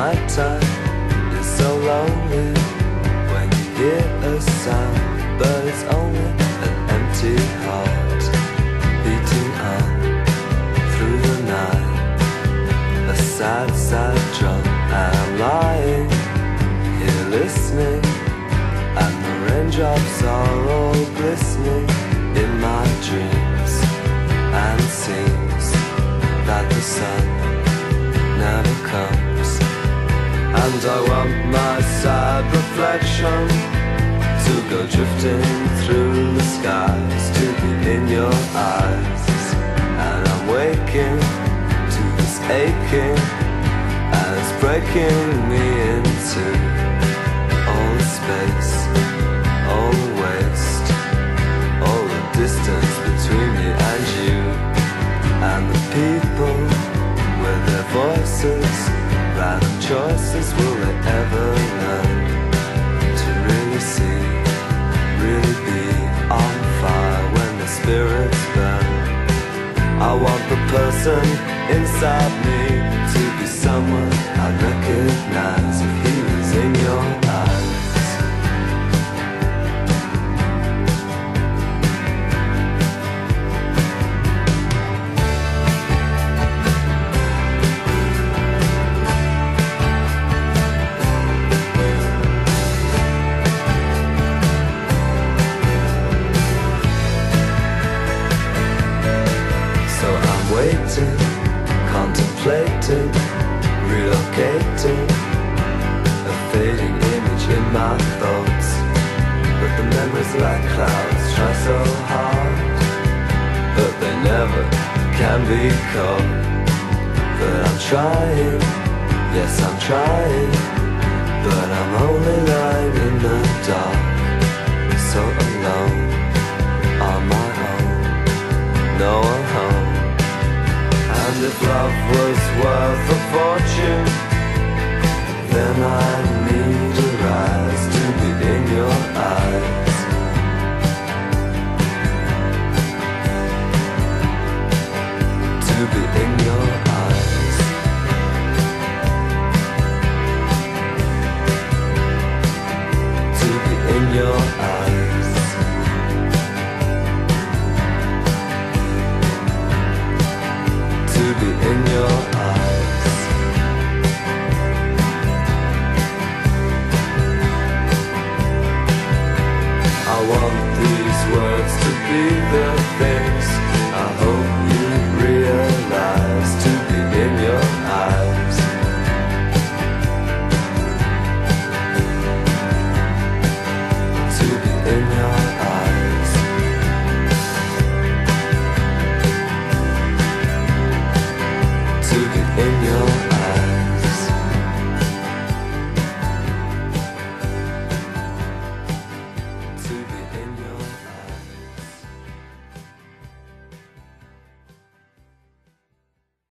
nighttime is so lonely when you hear a sound, but it's only an empty heart beating on through the night. A sad, sad drum, and I'm lying here listening, and the raindrops are all glistening in my dreams. And it seems that the sun never comes, and I want my sad reflection to go drifting through the skies, to be in your eyes. And I'm waking to this aching, and it's breaking me into all the space, all the waste, all the distance between me and you. And the people with their voices, random choices, will they ever learn to really see, really be on fire when the spirits burn? I want the person inside me to be someone I'd recognize if he was in your eyes. Waiting, contemplating, relocating, a fading image in my thoughts. But the memories like clouds try so hard, but they never can be caught. But I'm trying, yes I'm trying, but I'm only lying in the dark, so alone, on my own, no one home. And if love was worth a fortune,